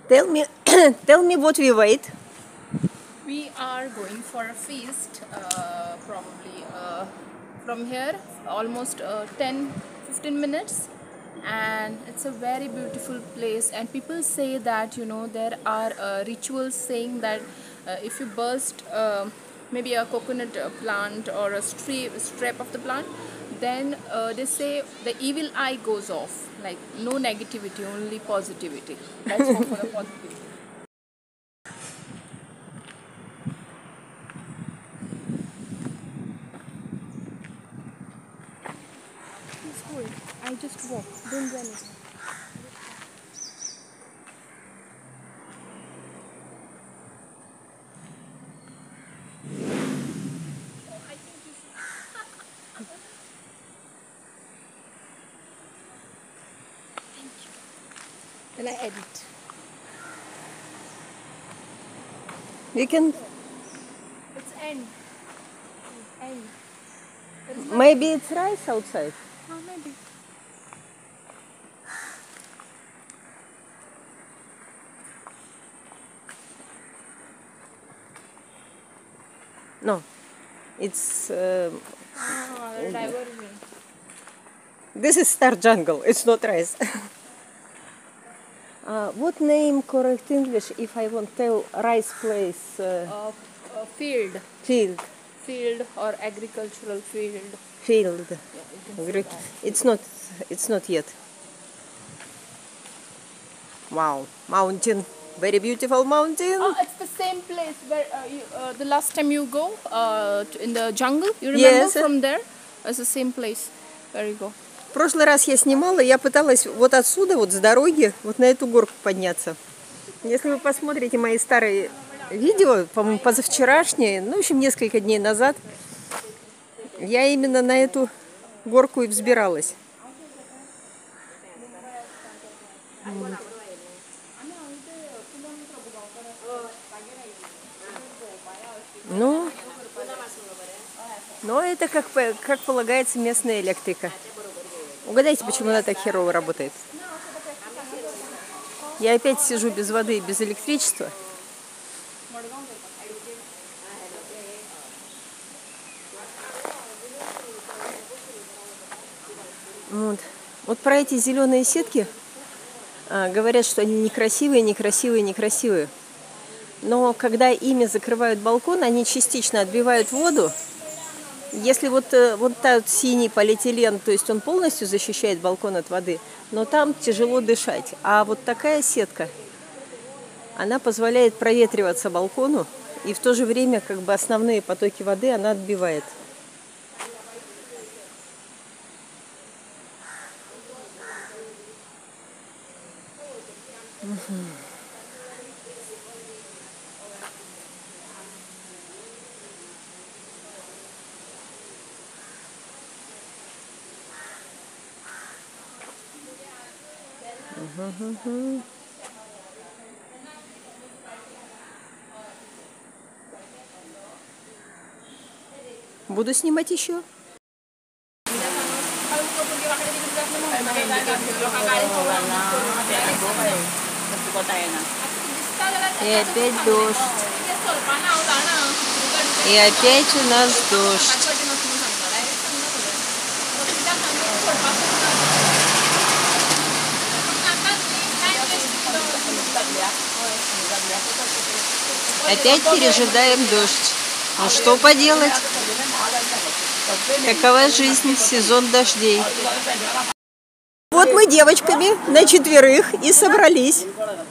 Tell me, tell me what we wait. We are going for a feast, probably from here almost 10-15 minutes, and it's a very beautiful place. And people say that there are rituals saying that if you burst maybe a coconut plant or a strip of the plant, then they say the evil eye goes off. Like no negativity, only positivity. Let's hope for the positivity. Please hold. I just walk. Don't do anything. Then I edit. We can. It's end. End. Maybe it's rice outside. Oh, maybe. No, it's. Diversion. This is Star Jungle. It's not rice. What name correct English if I want tell rice place? Field. Field. Field or agricultural field. Field. Yeah, you can say that. It's not. It's not yet. Wow, mountain. Very beautiful mountain. Oh, it's the same place where the last time you go in the jungle. You remember Yes. from there? It's the same place where you go. В прошлый раз я снимала, я пыталась вот отсюда, вот с дороги, вот на эту горку подняться. Если вы посмотрите мои старые видео, по-моему, позавчерашние, ну, в общем, несколько дней назад, я именно на эту горку и взбиралась. Ну, но это, как полагается, местная электрика. Угадайте, почему она так херово работает? Я опять сижу без воды и без электричества. Вот про эти зеленые сетки говорят, что они некрасивые, некрасивые, некрасивые. Но когда ими закрывают балкон, они частично отбивают воду. Если вот тот синий полиэтилен, то есть он полностью защищает балкон от воды, но там тяжело дышать. А вот такая сетка, она позволяет проветриваться балкону, и в то же время как бы основные потоки воды она отбивает. Буду снимать еще. И опять дождь. И опять у нас дождь. Опять пережидаем дождь. Ну что поделать? Какова жизнь, сезон дождей. Вот мы девочками на четверых и собрались.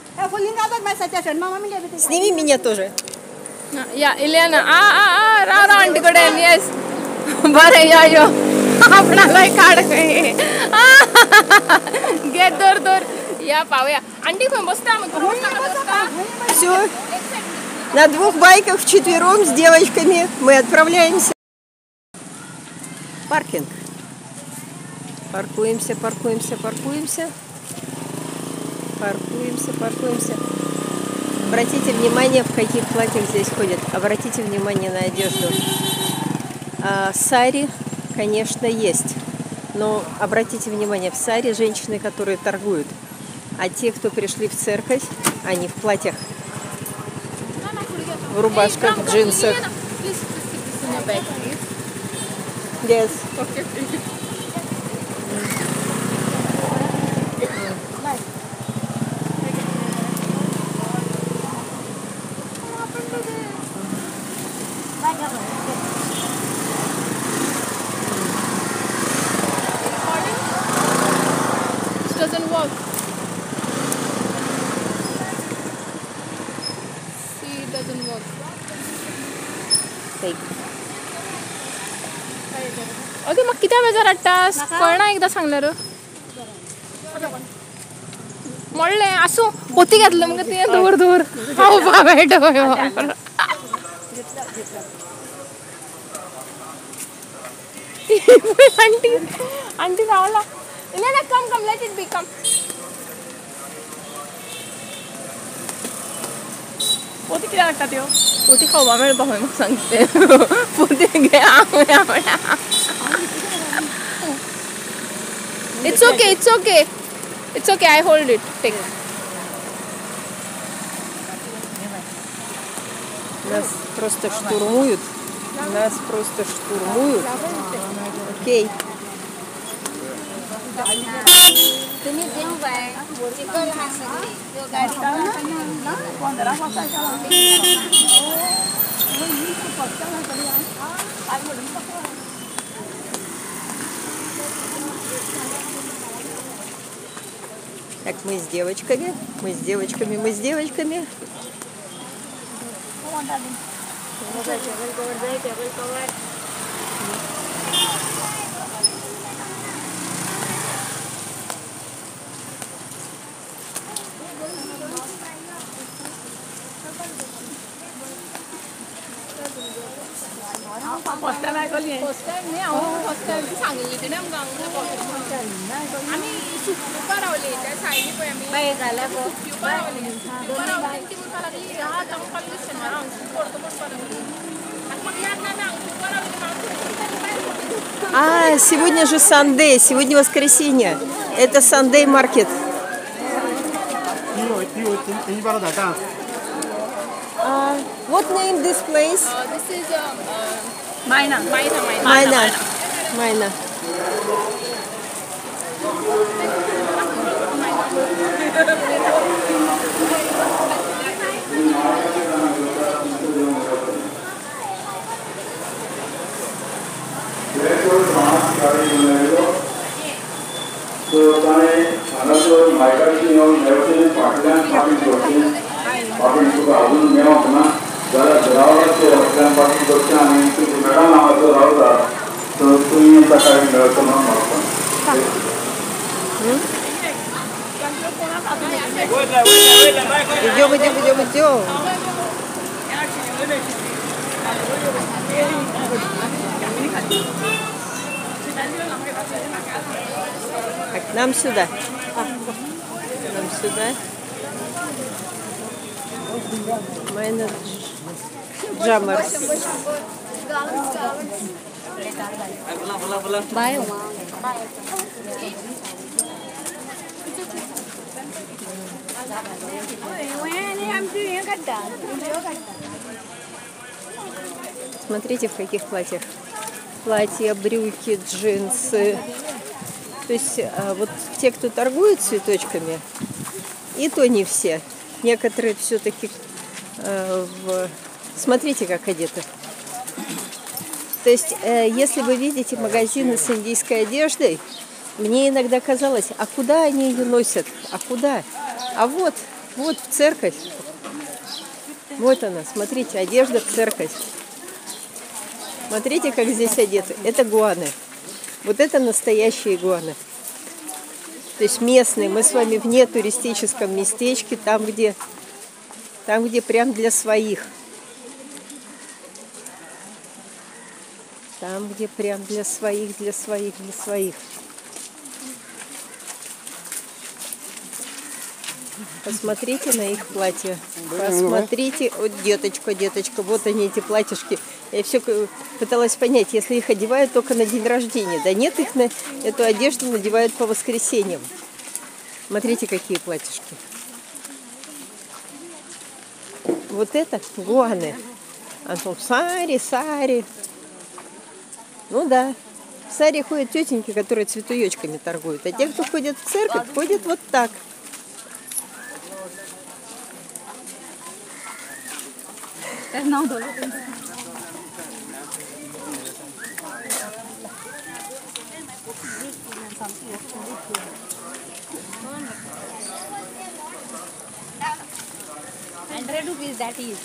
Сними меня тоже. Yeah, Ileana. Rara aunty ko dem. Yes. Bare yayo. Apna lai kaad gaye. Get dur. Ya pawe. Aunty ko bosta am. Все. На двух байках вчетвером с девочками мы отправляемся. Паркинг. Паркуемся. Обратите внимание, в каких платьях здесь ходят. Обратите внимание на одежду. Сари, конечно, есть. Но обратите внимание, в сари женщины, которые торгуют. А те, кто пришли в церковь, они в платьях, в рубашках, в джинсах. Yes. Okay, please. This doesn't work. See, it doesn't work. Fake. Okay मग किती वेळ रट्टास कळ ना एकदा सांगणार म्हणले असो पोती घातलं मग ते दूर दूर हो बाबा आंटी आंटी जावला नाही ना come come let it be come पोती किती वाटतात यो पोती खावा वेळ बघ मग सांगते पोती घ्या It's okay, it's okay. It's okay, I hold it. Take. Нас просто штурмуют. Нас просто штурмуют. Окей. Так, мы с девочками, мы с девочками, мы с девочками. First time I call you. First time नहीं आओ first time की सांगितली थी ना हम आम्ही सुपर आवले त्या साईडने पण आम्ही बाय झाला सुपर आवले ती मुलगा लागली हा जाऊन कॉलेज शनिवार पडतो लागली आणि मग यार ना सुपर आवले Сегодня же Sunday, сегодня воскресенье. Это Sunday Market. What name this place? This is Maina. Майна. Идем. Так, нам сюда. Майна Джамарс. Смотрите, в каких платьях. Платья, брюки, джинсы. То есть вот те, кто торгует цветочками, и то не все. Некоторые все-таки смотрите, как одеты. То есть, если вы видите магазины с индийской одеждой, мне иногда казалось, а куда они ее носят? А куда? А вот в церковь. Вот она, смотрите, одежда в церковь. Смотрите, как здесь одеты. Это гуаны. Вот это настоящие гуаны. То есть местные. Мы с вами в нетуристическом местечке, там, где прям для своих. Там, где прям для своих. Посмотрите на их платья. Посмотрите. Вот, деточка, вот они, эти платьишки. Я все пыталась понять, если их одевают только на день рождения. Да нет, их на эту одежду надевают по воскресеньям. Смотрите, какие платьишки. Вот это гуаны. А тут сари. Ну да. В сари ходят тетеньки, которые цветуечками торгуют. А те, кто ходят в церковь, ходят вот так. ₹100 that is.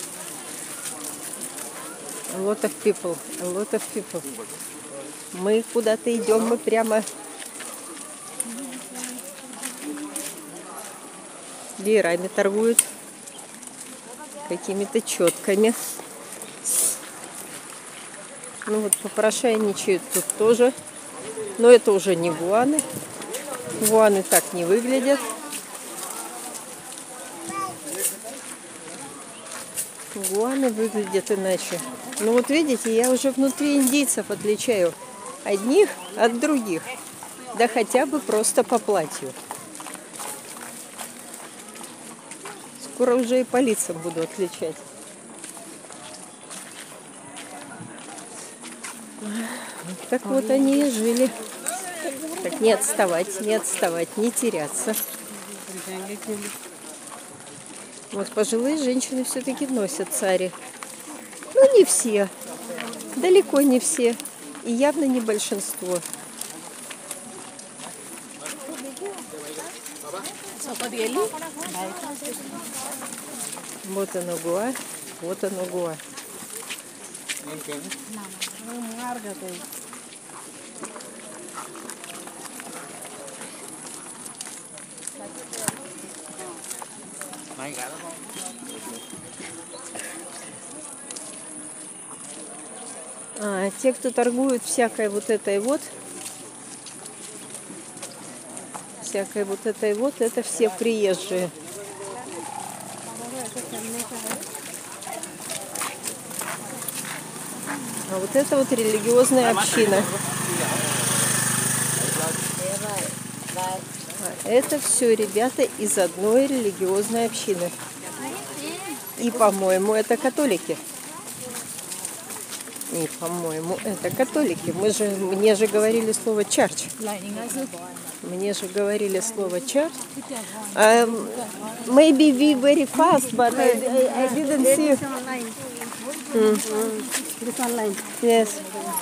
A lot of people. A lot of people. Мы куда-то идем, мы прямо веерами торгуют, какими-то четками. Ну вот попрошайничают тут тоже. Но это уже не гуаны. Гуаны так не выглядят. Гуаны выглядят иначе. Ну вот видите, я уже внутри индийцев отличаю одних от других. Да хотя бы просто по платью. Скоро уже и по лицам буду отличать. Так вот они и жили. Так не отставать, не теряться. Вот пожилые женщины все-таки носят сари. Ну, не все. Далеко не все. И явно не большинство. Вот оно гуа, вот оно гуа. А те, кто торгуют всякой вот этой вот, это все приезжие. А вот это вот религиозная община. А это все ребята из одной религиозной общины. И, по-моему, это католики. Мне же говорили слово church. Maybe we very fast, but I didn't see. This online. Yes.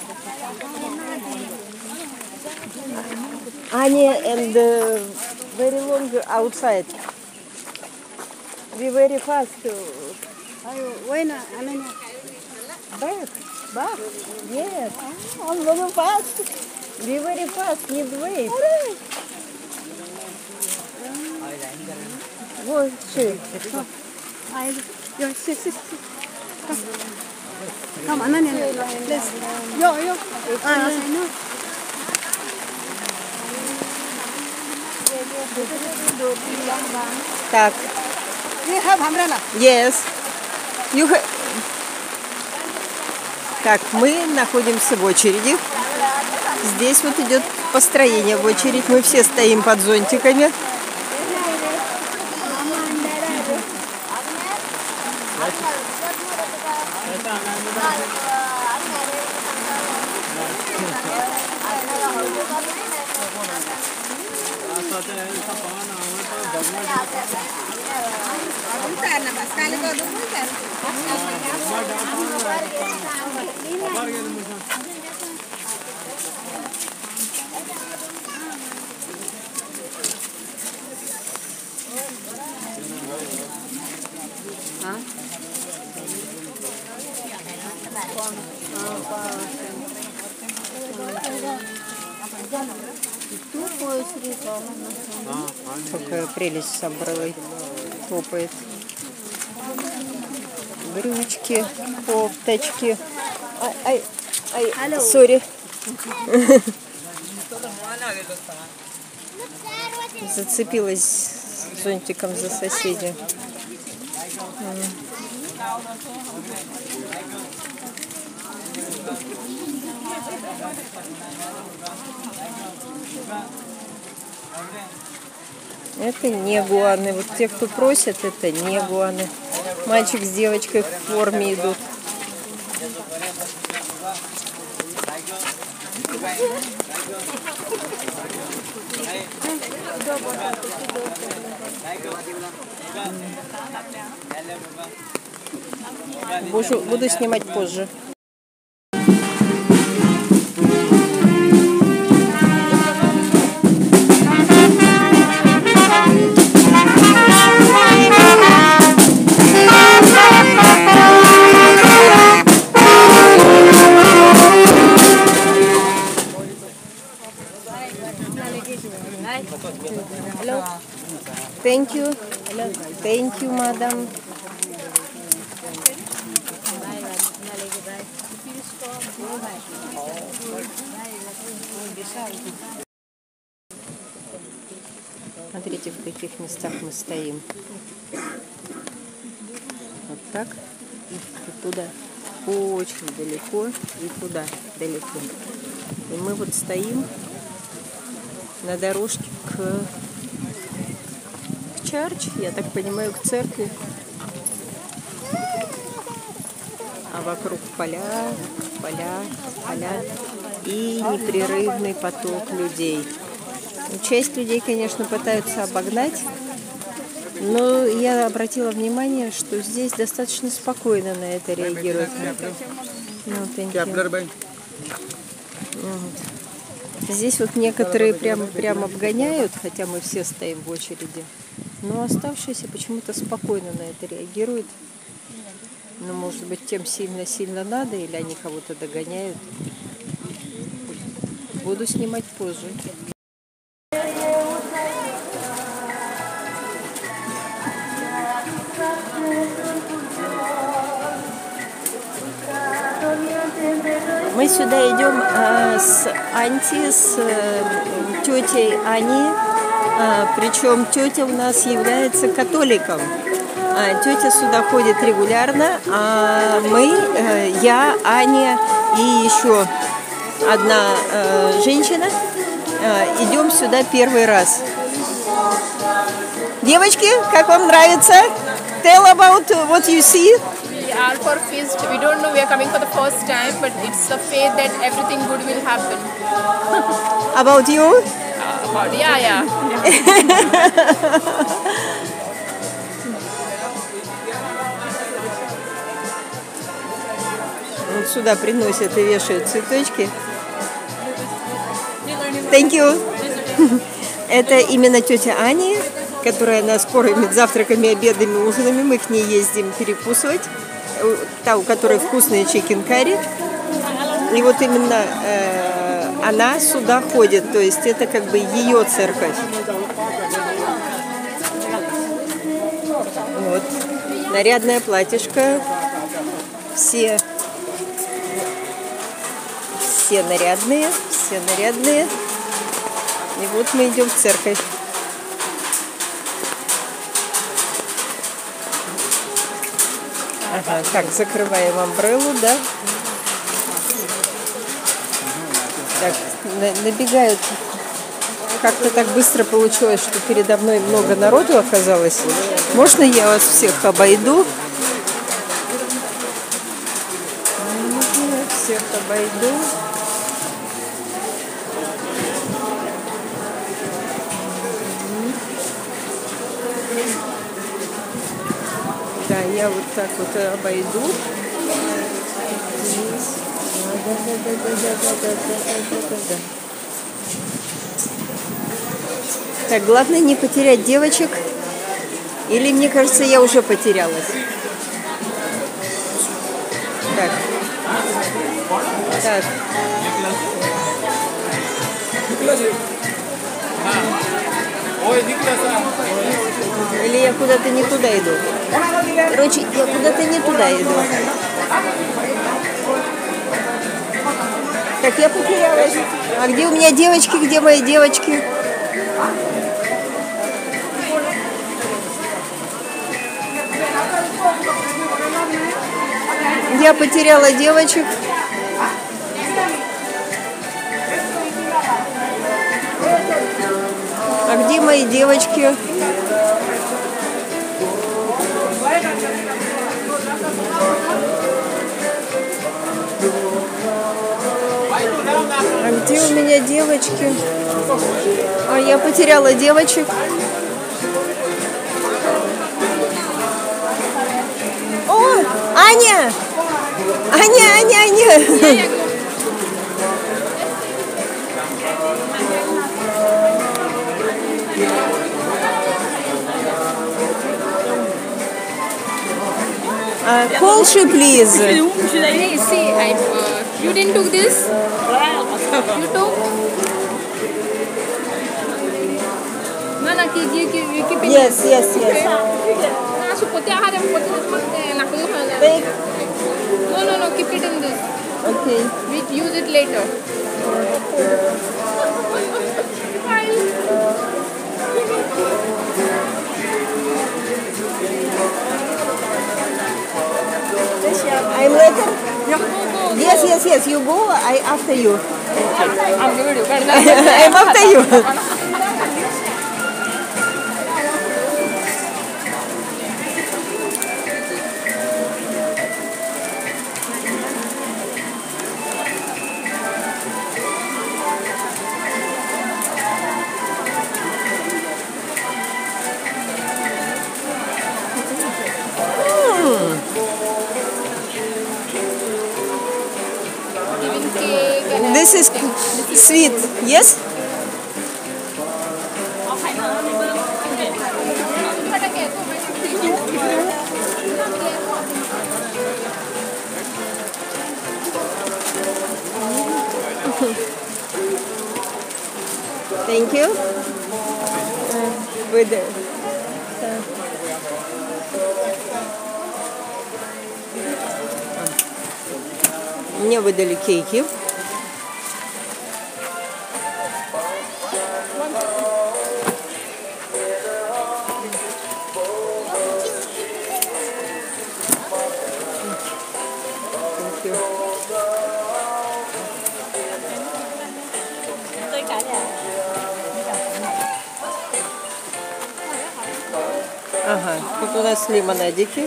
Anya and very long outside. We very fast. When Alanya. Back. Yes. I'm very fast. We very fast. Need wait. Вот, ши. Come, Ananya, please. Yo. Так. You have umbrella. Yes. Так, мы находимся в очереди. Здесь вот идет построение в очередь. Мы все стоим под зонтиками. Какая прелесть с амбреллой топает. Брючки, кофточки. Сори. Зацепилась зонтиком за соседа. Это не гуаны. Вот те, кто просят, это не гуаны. Мальчик с девочкой в форме идут. Буду снимать позже. Hello. Thank you. Hello. Thank you, madam. Смотрите, в каких местах мы стоим. Вот так. И туда. Очень далеко. И туда далеко. И мы вот стоим на дорожке к чарч, я так понимаю, к церкви. А вокруг поля, поля, поля и непрерывный поток людей. Часть людей, конечно, пытаются обогнать, но я обратила внимание, что здесь достаточно спокойно на это реагируют. Здесь вот некоторые прям обгоняют, хотя мы все стоим в очереди, но оставшиеся почему-то спокойно на это реагируют. Ну, может быть, тем сильно надо, или они кого-то догоняют. Буду снимать позже. Мы сюда идем с Анти, с тетей Ани, причем тетя у нас является католиком. Тетя сюда ходит регулярно, а мы, я, Аня и еще одна женщина идем сюда первый раз. Девочки, как вам нравится? Tell about what you see. We are for feast. We don't know we are coming for the first time, but it's the faith that everything good will happen. About you? Yeah. Вот сюда приносят и вешают цветочки. Thank you. Это именно тетя Ани, которая нас кормит завтраками, обедами, ужинами. Мы к ней ездим перекусывать. Та, у которой вкусные чикен карри. И вот именно она сюда ходит. То есть это как бы ее церковь. Вот. Нарядное платьишко. Все нарядные. И вот мы идем в церковь. Ага, так, закрываем амбреллу, да? Так, набегают. Как-то так быстро получилось, что передо мной много народу оказалось. Можно я вас всех обойду? Можно я всех обойду? Да, я вот так вот обойду. Так, главное не потерять девочек. Или, мне кажется, я уже потерялась. Так. Так. Или я куда-то не туда иду? Короче, я куда-то не туда иду. Так, я потерялась. А где у меня девочки? Где мои девочки? Я потеряла девочек. А где мои девочки? Где у меня девочки? А я потеряла девочек. О, Аня! Аня! Call she please. Hey, see, you didn't do this? You took? No, keep it. Yes. Take. No, keep it in this. Okay. We use it later. I'm later. Go. Yes. You go. I after you. I'm good. I'm after you. Giving cake and This is sweet. Yes. Thank you. With мне выдали кейки. Ага, тут у нас лимонадики.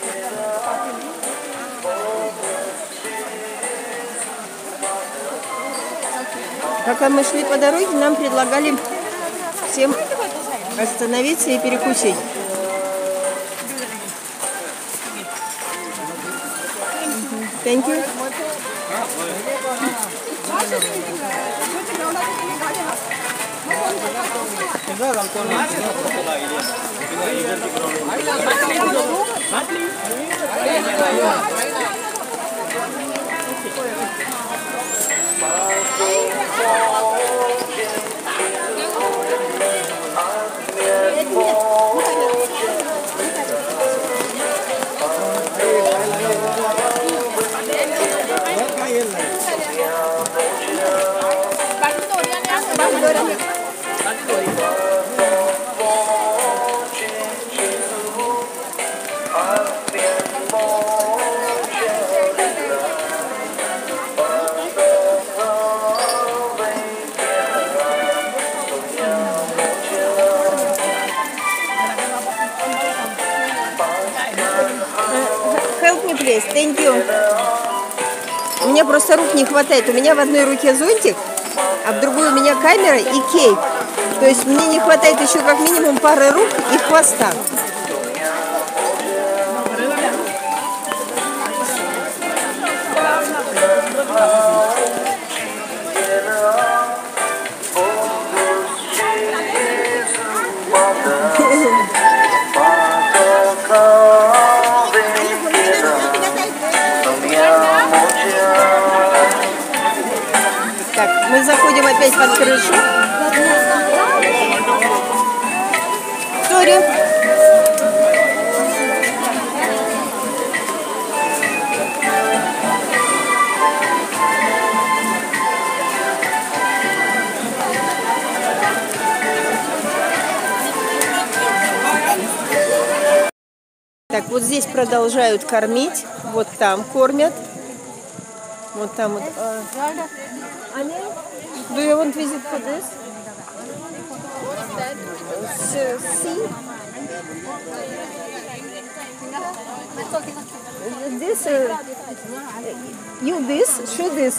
Пока мы шли по дороге, нам предлагали всем остановиться и перекусить. Thank you. Help me, please. Thank you. У меня просто рук не хватает. У меня в одной руке зонтик, а в другой у меня камера и кейк. То есть мне не хватает еще как минимум пары рук и хвоста. Так, мы заходим опять под крышу. Сори. Так, вот здесь продолжают кормить. Вот там кормят. Вот там вот. Аня, do you want visit for this? See? This, you this, show this.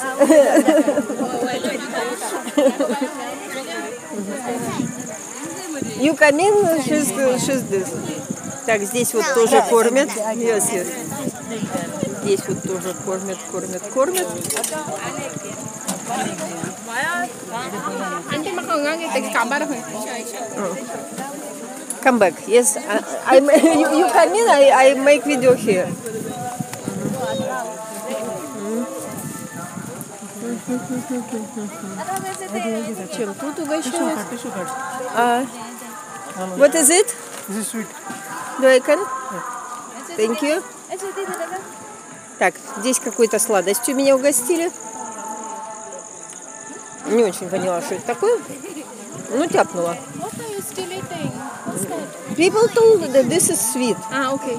You come in, she's this. Так, здесь вот тоже кормят. Yes, yes. Здесь вот тоже кормят. Come back. Yes, you come in. I make video here. Чем тут угощают? What is it? This is sweet. Do I can? Thank you. Так, здесь какой-то сладостью меня угостили. Не очень поняла, что это такое. Ну, тяпнула. What are you still eating? What's that? People told that this is sweet. Ah, okay.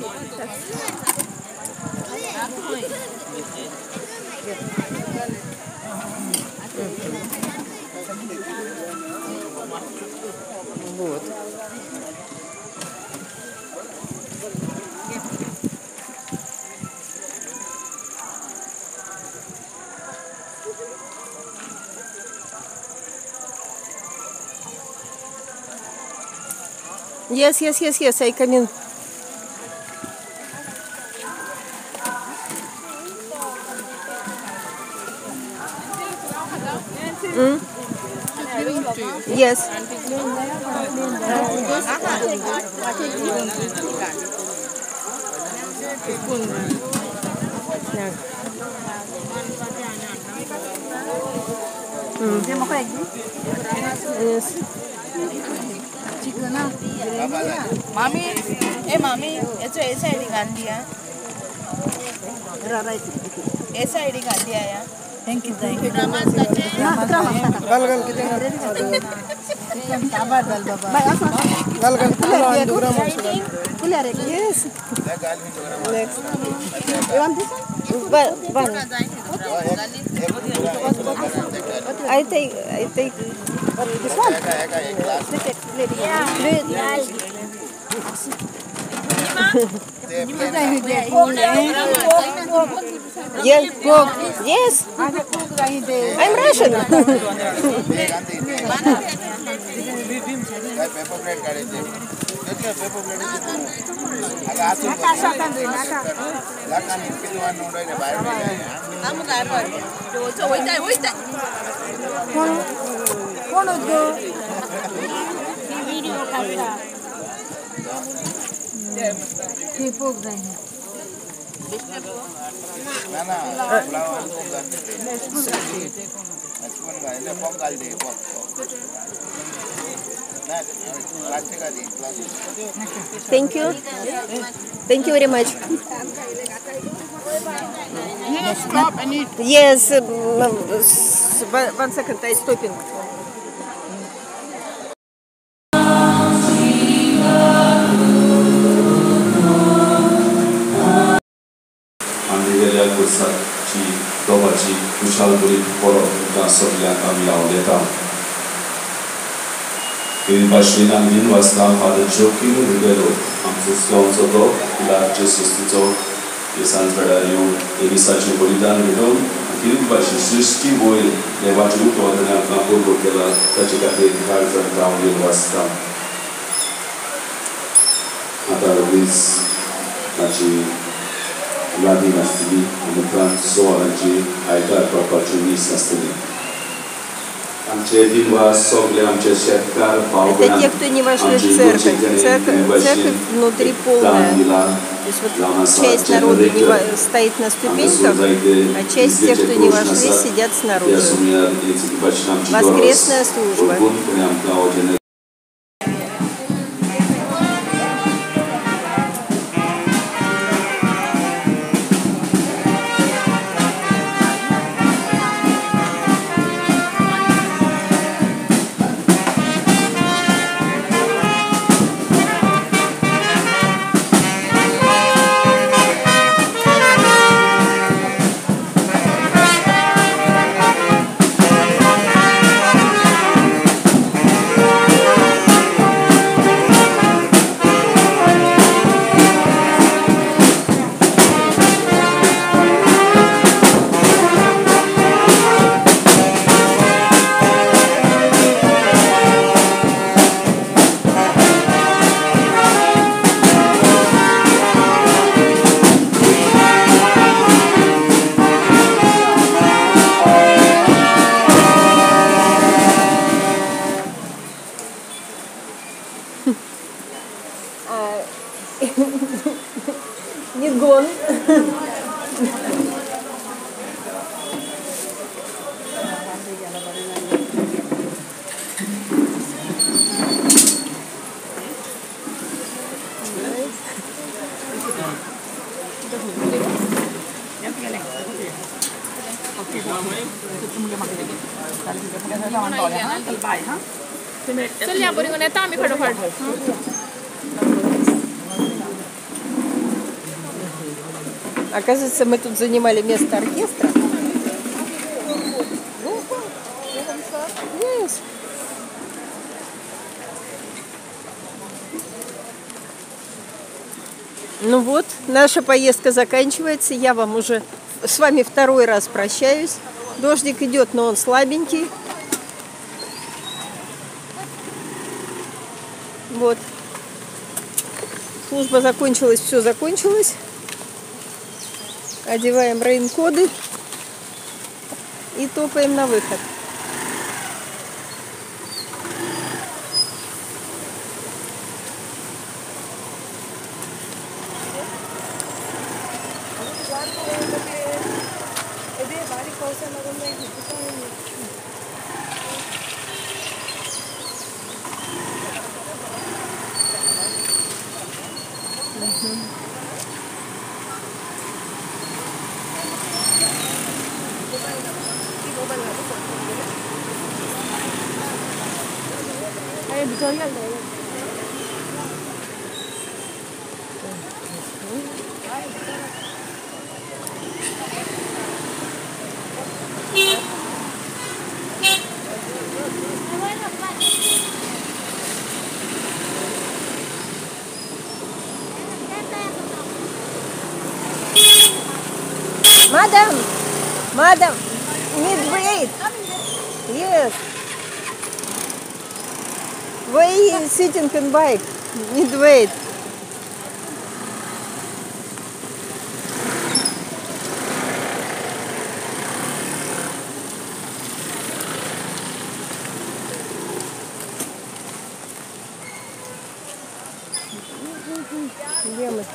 Вот. Yes, I come in. Yes. Yes. Mami, mami, itu esa edi ganti ya. Esa edi ganti ya. Thank you. Yes. Next. You want this one? I take this one. Yes, pork. Yes. I'm Russian. Thank you. Thank you very much. Stop and eat. Yes. One second, I stopping. Andrei Kursaci, Dobaci, Kușalburi, Poro, Dansoria, Camila Oleta. În Bașina, din Vasta, Hada Jokin, Rivero, am sus Gaunzodo, la Jesustizo, Esan Fedariu, Elisaciu Bolidan, Ridon, în Bașin Sristi, Voi, Nevaciu, Toadana, Capur, Bokela, Tacicate, Carver, Down, din Vasta. Hada Ruiz, Naci, Vladimir Stili, Amukan, Soaranci, Aitar, Papacuni, Sastini. Am ce din vas, Sogle, am ce șefcar, Это те, кто не вошли в церковь. Церковь внутри полная. То есть вот часть народа стоит на ступеньках, а часть тех, кто не вошли, сидят снаружи. Воскресная служба. Не гон. चल या पोरींनो येता आम्ही फटाफट Оказывается, мы тут занимали место оркестра. Yes. Ну вот, наша поездка заканчивается. Я вам уже с вами второй раз прощаюсь. Дождик идет, но он слабенький. Вот. Служба закончилась, все закончилось. Одеваем рейнкоды и топаем на выход. Madam, need wait. Yes. Why you sitting in bike? Need wait. Где мы?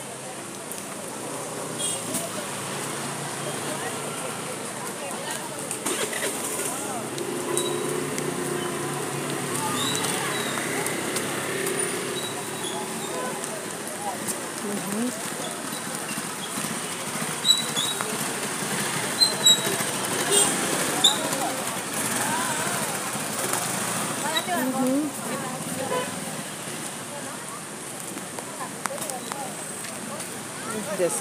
Здесь.